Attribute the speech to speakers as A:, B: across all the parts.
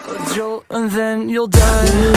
A: a jolt and then you'll die.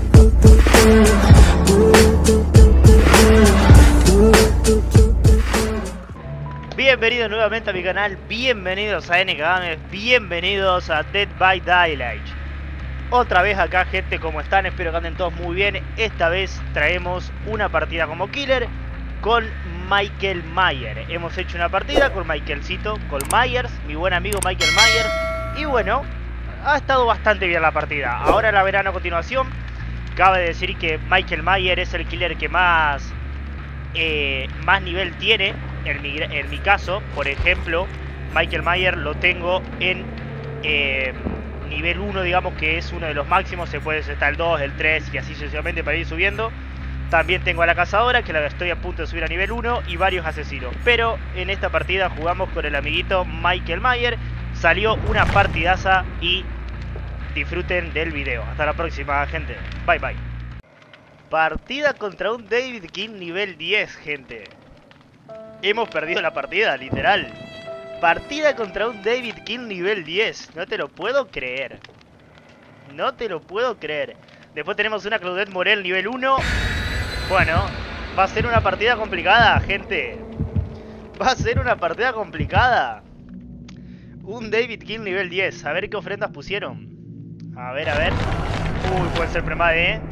B: Bienvenidos nuevamente a mi canal, bienvenidos a NK Games, bienvenidos a Dead by Daylight. Otra vez acá, gente, ¿cómo están? Espero que anden todos muy bien. Esta vez traemos una partida como killer con Michael Myers. Hemos hecho una partida con Michaelcito, con Myers, mi buen amigo Michael Myers. Y bueno, ha estado bastante bien la partida. Ahora la verán a continuación. Cabe decir que Michael Myers es el killer que más nivel tiene. En mi caso, por ejemplo, Michael Myers lo tengo en nivel 1, digamos que es uno de los máximos. Se puede estar el 2, el 3 y así sucesivamente para ir subiendo. También tengo a la cazadora, que la estoy a punto de subir a nivel 1, y varios asesinos. Pero en esta partida jugamos con el amiguito Michael Myers. Salió una partidaza y disfruten del video. Hasta la próxima, gente. Bye bye. Partida contra un David King nivel 10, gente. Hemos perdido la partida, literal. Partida contra un David King nivel 10. No te lo puedo creer. No te lo puedo creer. Después tenemos una Claudette Morel nivel 1. Bueno, va a ser una partida complicada, gente. Va a ser una partida complicada. Un David King nivel 10. A ver qué ofrendas pusieron. A ver, a ver. Uy, puede ser premade, ¿eh?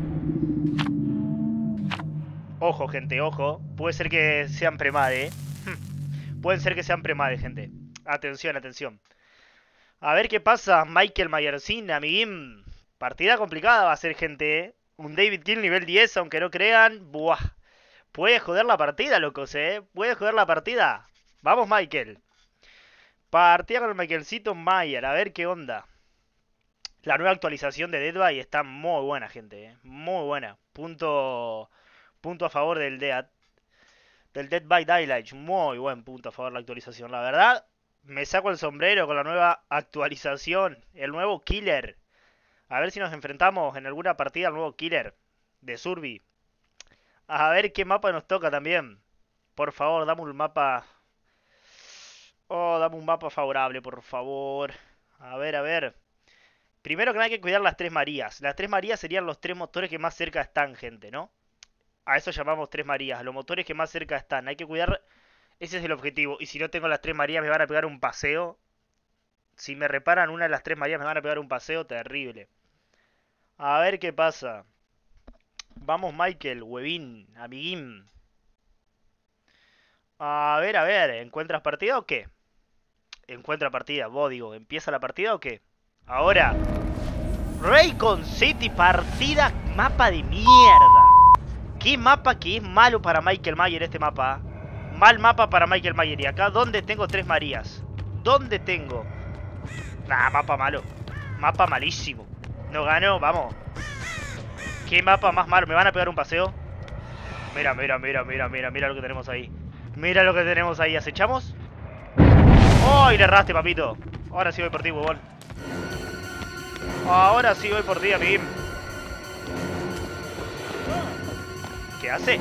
B: Ojo, gente, ojo. Puede ser que sean premade, ¿eh? Pueden ser que sean premade, gente. Atención, atención. A ver qué pasa. Michael Myersin, amiguín. Partida complicada va a ser, gente, ¿eh? Un David King nivel 10, aunque no crean. Buah. Puede joder la partida, locos, ¿eh? Puede joder la partida. Vamos, Michael. Partida con el Michaelcito Myers. A ver qué onda. La nueva actualización de Dead by está muy buena, gente, ¿eh? Muy buena. Punto a favor del Dead by Daylight. Muy buen punto a favor de la actualización. La verdad, me saco el sombrero con la nueva actualización. El nuevo killer. A ver si nos enfrentamos en alguna partida al nuevo killer de Survey. A ver qué mapa nos toca también. Por favor, dame un mapa. Oh, dame un mapa favorable, por favor. A ver, a ver. Primero que nada hay que cuidar las 3 Marías. Las 3 Marías serían los 3 motores que más cerca están, gente, ¿no? A eso llamamos 3 Marías. Los motores que más cerca están. Hay que cuidar. Ese es el objetivo. Y si no tengo las 3 Marías me van a pegar un paseo. Si me reparan una de las 3 Marías me van a pegar un paseo terrible. A ver qué pasa. Vamos, Michael, huevín, amiguín. A ver, ¿encuentras partida o qué? Encuentra partida, vos digo, ¿empieza la partida o qué? Ahora. Raycon City, partida, mapa de mierda. ¿Qué mapa que es malo para Michael Myers este mapa? Mal mapa para Michael Myers. Y acá, ¿dónde tengo 3 Marías? ¿Dónde tengo? Nah, mapa malo. Mapa malísimo. No gano, vamos. ¿Qué mapa más malo? ¿Me van a pegar un paseo? Mira lo que tenemos ahí. Mira lo que tenemos ahí. ¿Acechamos? ¡Oh! Y le erraste, papito. Ahora sí voy por ti, huevón. Ahora sí voy por ti, amiguín. ¿Qué hace?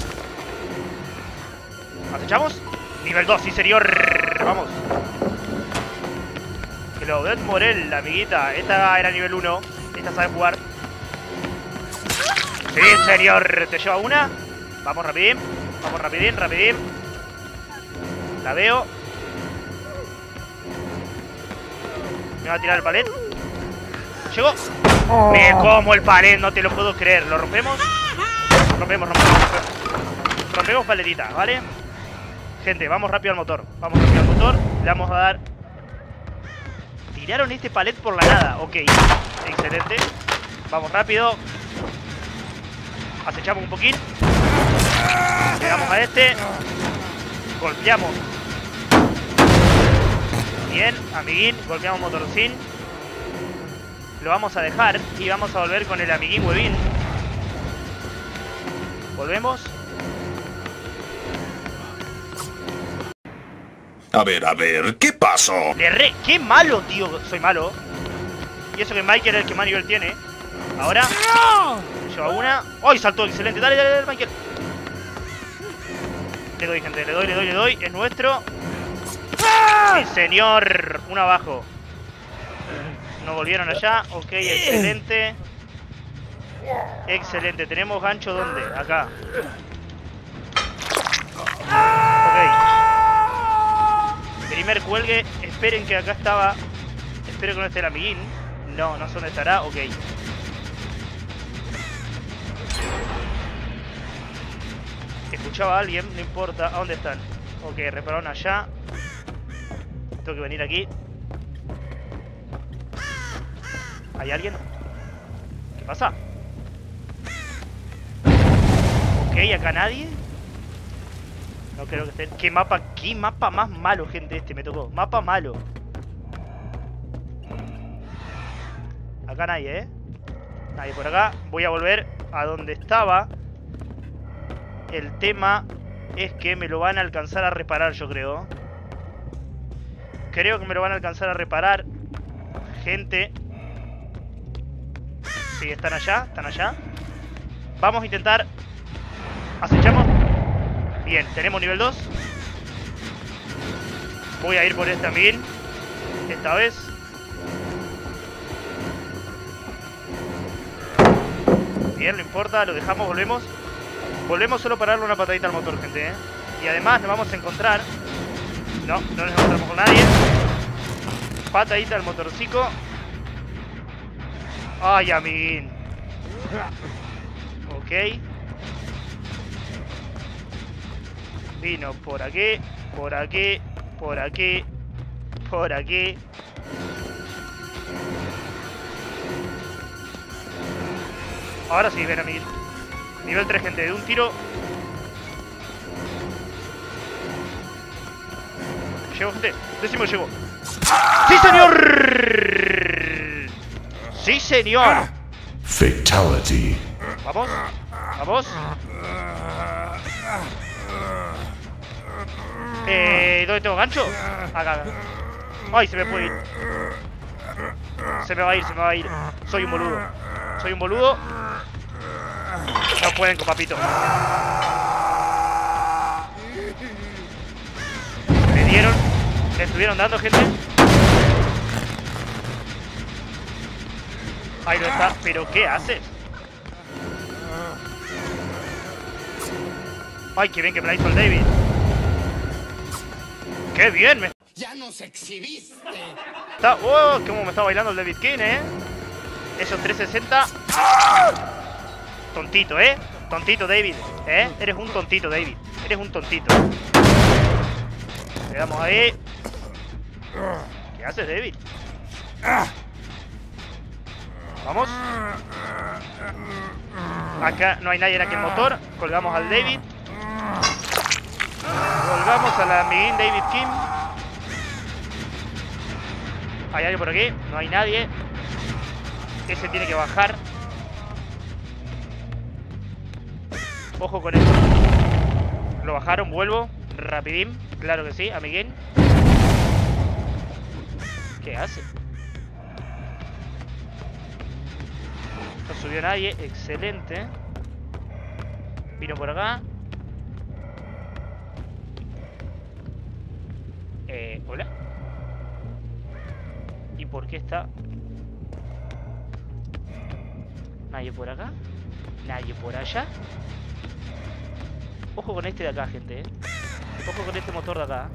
B: ¿Acechamos? Nivel 2, sí, señor. Vamos. Claudette Morel, la amiguita. Esta era nivel 1. Esta sabe jugar. Sí, señor. Te lleva una. Vamos rapidín. Vamos rapidín. La veo. Me va a tirar el palet. Llegó. Me como el palet, no te lo puedo creer. ¿Lo rompemos? Rompemos paletita, ¿vale? Gente, vamos rápido al motor. Le vamos a dar. Tiraron este palet por la nada. Ok, excelente. Vamos rápido. Acechamos un poquín. Llegamos a este. Golpeamos. Bien, amiguín. Golpeamos motorcín. Lo vamos a dejar y vamos a volver con el amiguín huevín. Volvemos.
C: A ver, ¿qué pasó?
B: ¡Qué malo, tío! Soy malo. Y eso que Michael es el que más nivel tiene. Ahora. Lleva una. ¡Ay, saltó! Excelente. Dale, Michael. Le doy, gente. Le doy. Es nuestro. Sí, señor. Uno abajo. No volvieron allá. Ok, excelente. Excelente. ¿Tenemos gancho dónde? Acá. Ok. Primer cuelgue. Esperen que acá estaba. Espero que no esté el amiguín. No, no sé dónde estará. Ok. Escuchaba a alguien, no importa. ¿A dónde están? Ok, repararon allá. Tengo que venir aquí. ¿Hay alguien? ¿Qué pasa? Ok, acá nadie. No creo que esté. ¿Qué mapa más malo, gente, este me tocó? Mapa malo. Acá nadie, ¿eh? Nadie por acá. Voy a volver a donde estaba. El tema es que me lo van a alcanzar a reparar, yo creo. Creo que me lo van a alcanzar a reparar. Gente. Sí, están allá, están allá. Vamos a intentar. Acechamos. Bien, tenemos nivel 2. Voy a ir por este también. Esta vez. Bien, no importa, lo dejamos, volvemos. Volvemos solo para darle una patadita al motor, gente, ¿eh? Y además nos vamos a encontrar... No, no nos encontramos con nadie. Patadita al motorcico. Ay, amiguín. Ok. Vino por aquí, por aquí, por aquí, por aquí. Ahora sí, ven, amiguín. Nivel 3, gente, de un tiro. ¿Llego, gente? Décimo llego. ¡Sí, señor! ¡Sí, señor!
C: Fatality.
B: Vamos, vamos. ¿Dónde tengo gancho? Acá. Ay, se me puede ir. Se me va a ir, se me va a ir. Soy un boludo. Soy un boludo. No pueden con papito. Me dieron. Me estuvieron dando, gente. Ahí no está. ¿Pero qué haces? Ay, qué bien que me la hizo el David. ¡Qué bien!
D: ¡Ya nos exhibiste!
B: ¡Oh! ¡Cómo me está bailando el David King, Esos 360. Tontito, Tontito, David. Eres un tontito, David. Eres un tontito. Quedamos ahí. ¿Qué haces, David? Vamos. Acá no hay nadie en aquel motor. Colgamos al David. Colgamos al amiguín David Kim. ¿Hay alguien por aquí? No hay nadie. Ese tiene que bajar. Ojo con esto. Lo bajaron, vuelvo. Rapidín. Claro que sí, amiguín. ¿Qué hace? No subió nadie. Excelente. Vino por acá. Hola. ¿Y por qué está? Nadie por acá. Nadie por allá. Ojo con este de acá, gente, Ojo con este motor de acá.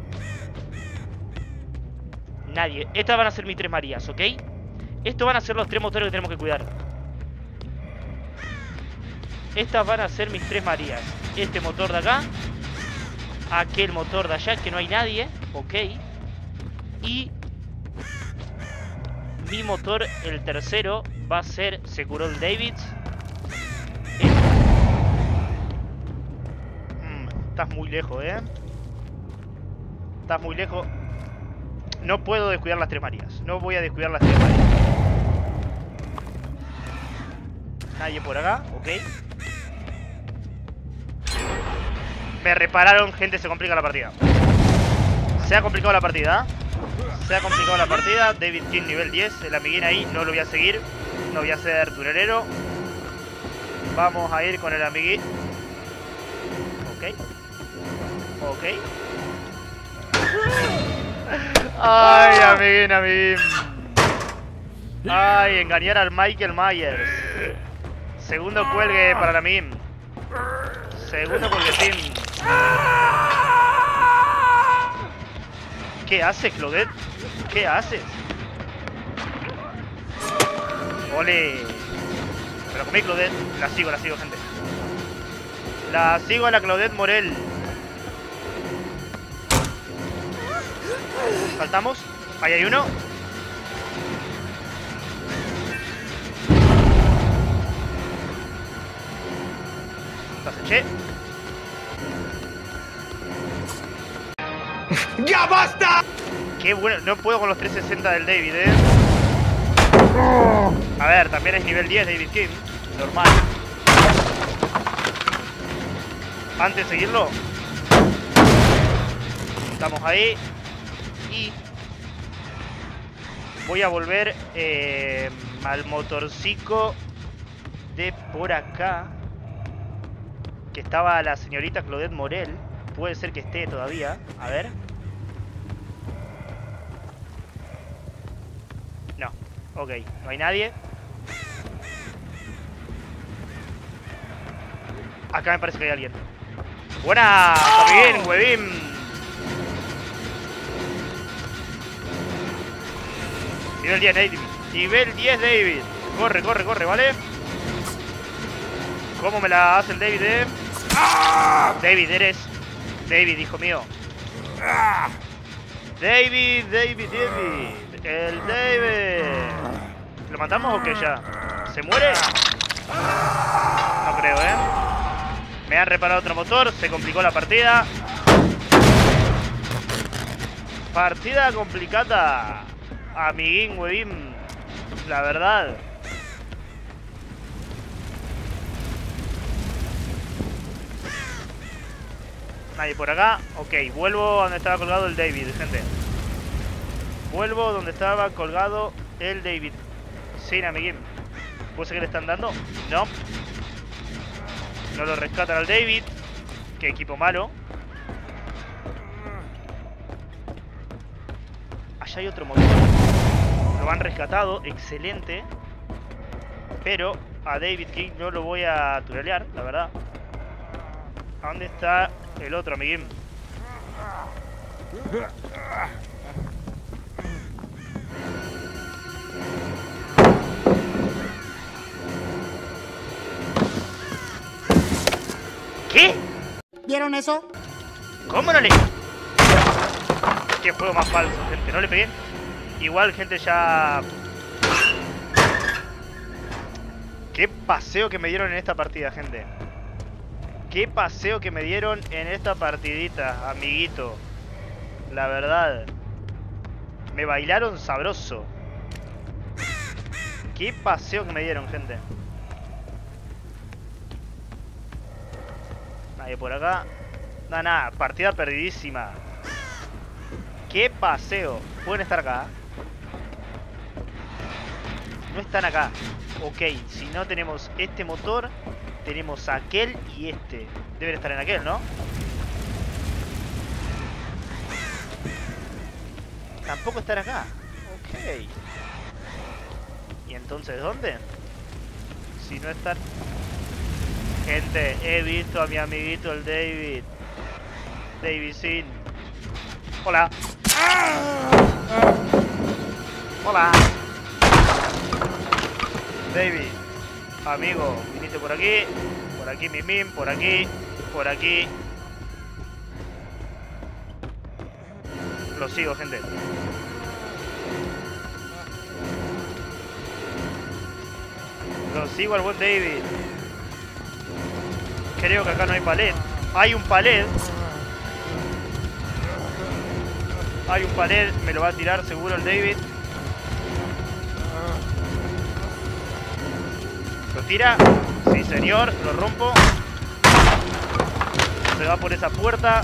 B: Nadie. Estas van a ser mis 3 Marías, ¿ok? Estos van a ser los 3 motores que tenemos que cuidar. Estas van a ser mis 3 Marías. Este motor de acá. Aquel motor de allá, que no hay nadie. Ok. Y mi motor, el tercero, va a ser... Se curó el David. Estás muy lejos, Estás muy lejos. No puedo descuidar las 3 Marías. No voy a descuidar las 3 Marías. Nadie por acá, ok. Me repararon, gente, se complica la partida. Se ha complicado la partida. Se ha complicado la partida. David King nivel 10. El amiguín ahí, no lo voy a seguir. No voy a ser turerero. Vamos a ir con el amiguín. Ok. Ok. Ay, amiguín, amiguín. Ay, engañar al Michael Myers. Segundo cuelgue para la MIM. Segundo cuelguecín. ¿Qué haces, Claudette? ¿Qué haces? ¡Ole! Me lo comí, Claudette. La sigo, gente. La sigo a la Claudette Morel. Saltamos. Ahí hay uno. Las eché.
D: ¡Ya basta!
B: Qué bueno. No puedo con los 360 del David, A ver, también es nivel 10 David King. Normal. Antes de seguirlo. Estamos ahí. Y voy a volver al motorcico de por acá. Que estaba la señorita Claudette Morel. Puede ser que esté todavía. A ver. No. Ok, no hay nadie. Acá me parece que hay alguien. ¡Buena! ¡Está bien, huevín! Nivel 10, David. Nivel 10, David. Corre, corre, corre, ¿vale? ¿Cómo me la hace el David, David, eres... David, hijo mío. David. El David. ¿Lo matamos o qué ya? ¿Se muere? No creo, Me han reparado otro motor. Se complicó la partida. Partida complicada. Amiguín, huevín. La verdad. Nadie por acá. Ok, vuelvo a donde estaba colgado el David, gente. Vuelvo donde estaba colgado el David. Sí, amiguín. ¿Puede ser que le están dando? No. No lo rescatan al David. Qué equipo malo. Allá hay otro motor. Lo han rescatado. Excelente. Pero a David King no lo voy a turelear, la verdad. ¿A dónde está el otro, amiguín? ¿Qué?
D: ¿Vieron eso?
B: ¿Cómo no le...? Qué juego más falso, gente. No le pegué. Igual, gente, ya... Qué paseo que me dieron en esta partida, gente. Qué paseo que me dieron en esta partidita, amiguito. La verdad. Me bailaron sabroso. Qué paseo que me dieron, gente. Nadie por acá. Nada, partida perdidísima. Qué paseo. Pueden estar acá. No están acá. Ok, si no tenemos este motor, tenemos aquel y este. Deben estar en aquel, ¿no? Tampoco están acá. Ok. ¿Y entonces dónde? Si no están... Gente, he visto a mi amiguito el David. David Sin. Hola. Hola. David. Amigo, viniste por aquí. Por aquí, Mimim. Por aquí. Por aquí. Lo sigo, gente. Lo sigo al buen David. Creo que acá no hay palet. Hay un palet. Hay un palet. Me lo va a tirar seguro el David. ¿Lo tira? Sí, señor. Lo rompo. Se va por esa puerta.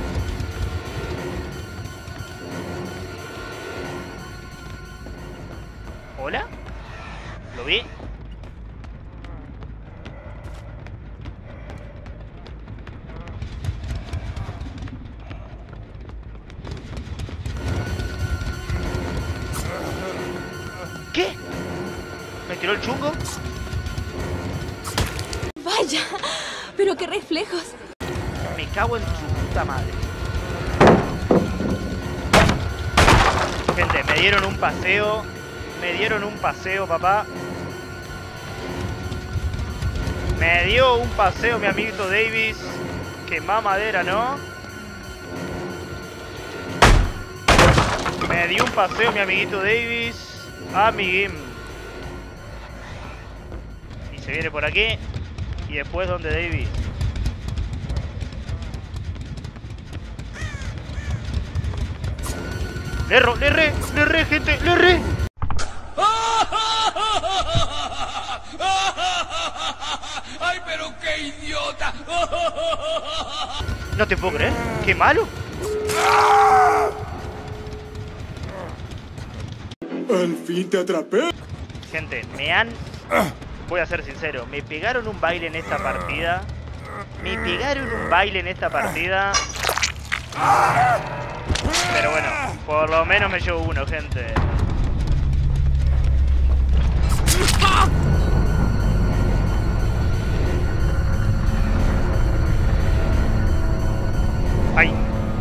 B: ¿Hola? ¿Lo vi? ¿Qué? ¿Me tiró el chungo?
E: Vaya, pero qué reflejos.
B: Me cago en su puta madre. Gente, me dieron un paseo. Me dieron un paseo, papá. Me dio un paseo mi amiguito Davis. Que mamadera, ¿no? Me dio un paseo mi amiguito Davis. Amiguín. Y se viene por aquí. Y después donde Davis. Le erré, gente, le erré.
F: ¡Ay, pero qué idiota!
B: No te puedo creer, qué malo.
D: Al fin te atrapé.
B: Gente, voy a ser sincero, me pegaron un baile en esta partida. Pero bueno, por lo menos me llevo uno, gente. ¡Ay!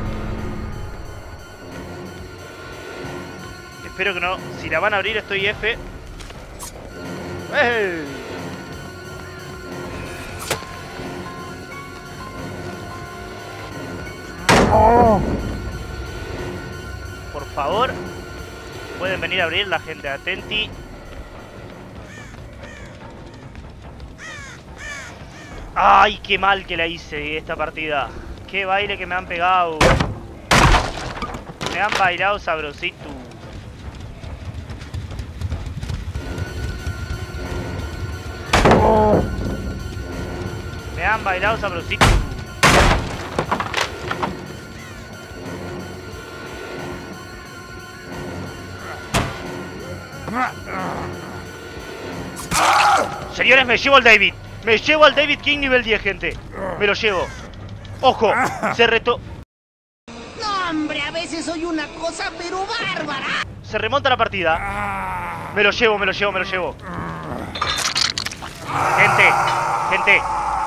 B: Espero que no. Si la van a abrir estoy F. ¡Ey! Por favor, pueden venir a abrir la gente, atenti. ¡Ay, qué mal que la hice esta partida! ¡Qué baile que me han pegado! Me han bailado sabrosito. Me han bailado sabrosito. Señores, me llevo al David. Me llevo al David King nivel 10, gente. Me lo llevo. ¡Ojo! Se retó.
D: No, hombre, a veces soy una cosa, pero bárbara.
B: Se remonta la partida. Me lo llevo. Gente.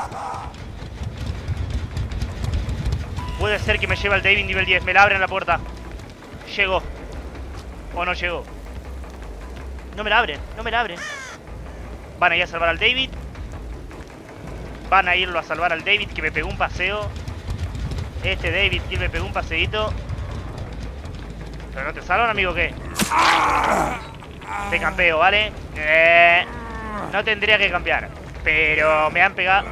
B: Puede ser que me lleve al David nivel 10. Me la abren la puerta. Llego. ¿O no llego? No me la abren. Van a ir a salvar al David. Van a irlo a salvar al David, que me pegó un paseo. Este David que me pegó un paseíto. ¿Pero no te salvan, amigo, qué? Te campeo, ¿vale? No tendría que campear, pero me han pegado.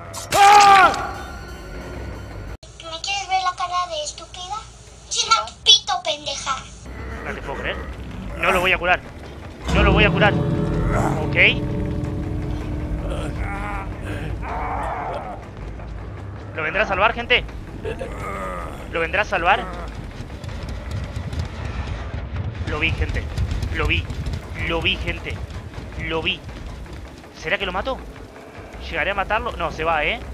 G: ¿Me quieres ver la cara de estúpida? Llena pito, pendeja.
B: No te puedo creer. No lo voy a curar. Ok. ¿Lo vendrá a salvar, gente? ¿Lo vendrá a salvar? Lo vi, gente. Lo vi, gente. ¿Será que lo mató? ¿Llegaré a matarlo? No, se va, ¿eh?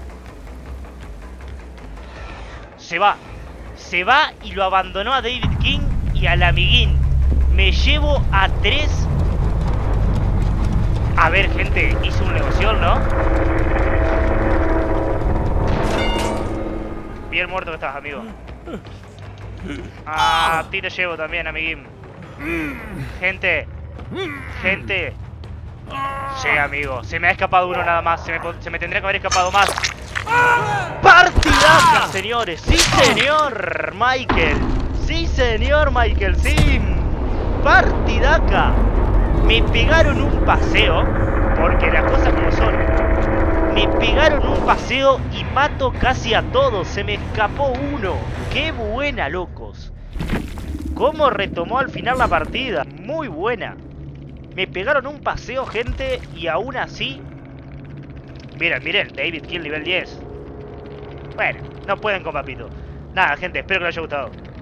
B: Se va y lo abandonó a David King y al amiguín. Me llevo a 3. A ver, gente, hizo un negocio, ¿no? Bien muerto que estás, amigo. A ti te llevo también, amiguín. Gente. Sí, amigo. Se me ha escapado uno nada más. Se me tendría que haber escapado más. ¡Partidaca, señores! ¡Sí, señor Michael! ¡Sí, señor Michael! ¡Sí! ¡Partidaca! Me pegaron un paseo. Porque las cosas como son. Me pegaron un paseo y mato casi a todos. Se me escapó uno. ¡Qué buena, locos! Cómo retomó al final la partida. Muy buena. Me pegaron un paseo, gente. Y aún así... Miren, David Kill nivel 10. Bueno, no pueden con papito. Nada, gente, espero que les haya gustado.